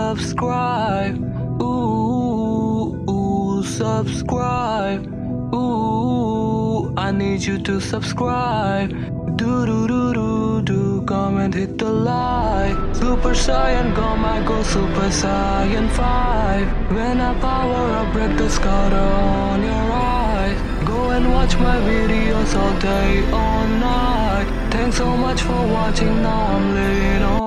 subscribe. Ooh, subscribe. Ooh, I need you to subscribe. Do, comment, hit the like. Super Saiyan, go Super Saiyan 5. When I power up, break the scar on your eyes. Go and watch my videos all day, all night. Thanks so much for watching, now I'm laying on